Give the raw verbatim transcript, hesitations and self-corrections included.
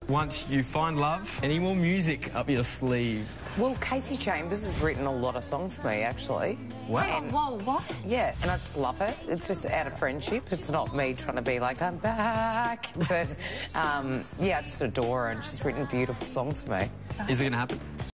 once you find love? Any more music up your sleeve? Well, Casey Chambers has written a lot of songs for me, actually. Wow. And, Whoa, what? yeah, and I just love it. It's just out of friendship. It's not me trying to be like, I'm back. But, um, yeah, I just adore her, and she's written beautiful songs for me. Is it going to happen?